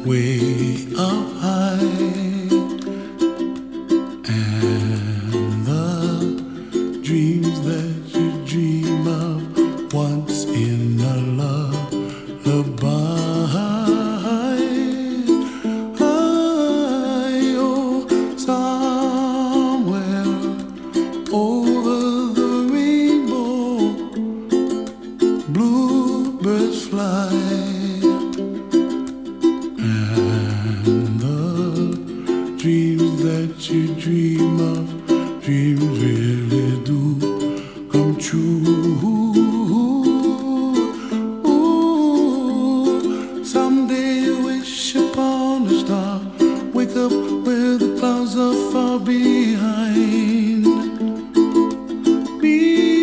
way up high, and the dreams that you dream of once in a lullaby. Oh, somewhere over the rainbow, bluebirds fly. Dreams that you dream of, dreams really do come true. Ooh, someday you wish upon a star, wake up where the clouds are far behind me,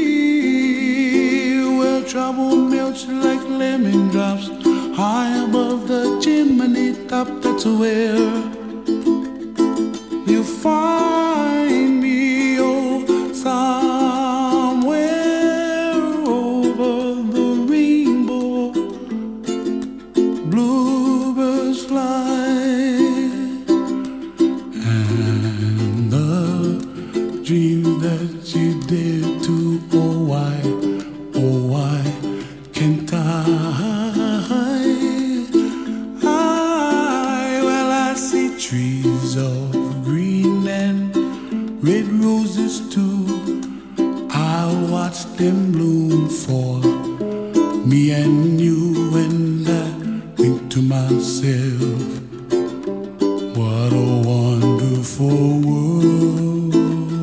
where trouble melts like lemon drops high above the chimney top. That's where you find me, oh, somewhere over the rainbow, bluebirds fly, and the dream that you dare to, oh why can't I? Well, I see trees of green and red roses too. I watch them bloom for me and you, and I think to myself, what a wonderful world.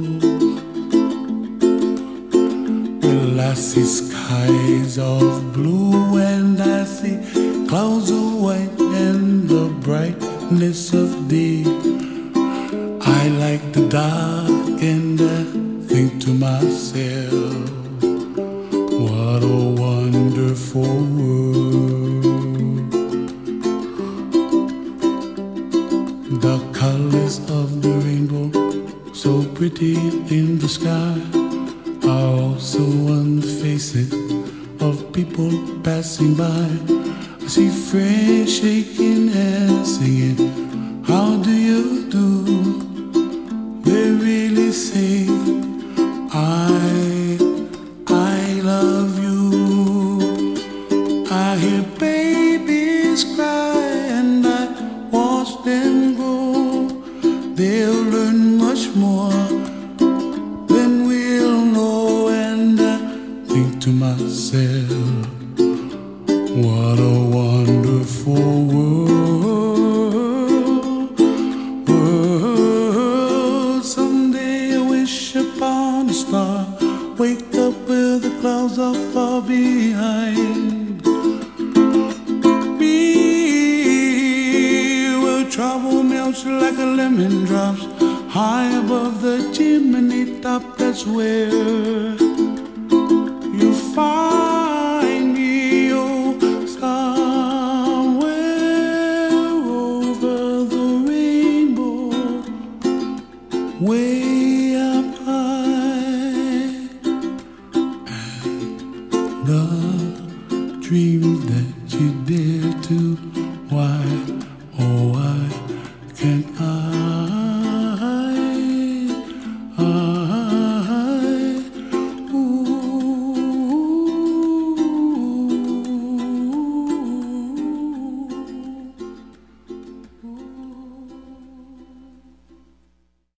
Well, I see skies of blue and I see clouds of white and the brightness of day. I like the dark and I think to myself, what a wonderful world. The colors of the rainbow, so pretty in the sky, are also on the faces of people passing by. I see friends shaking hands singing, how do you do? They really say, I love you. I hear babies cry and I watch them grow. They'll learn much more than we'll know, and I think to myself, what a wonderful world. Someday I wish upon a star, wake up where the clouds are far behind me, where trouble melts like a lemon drops high above the chimney top. That's where you find me, oh, somewhere over the rainbow, way up high, and the dreams that you dare to, why, oh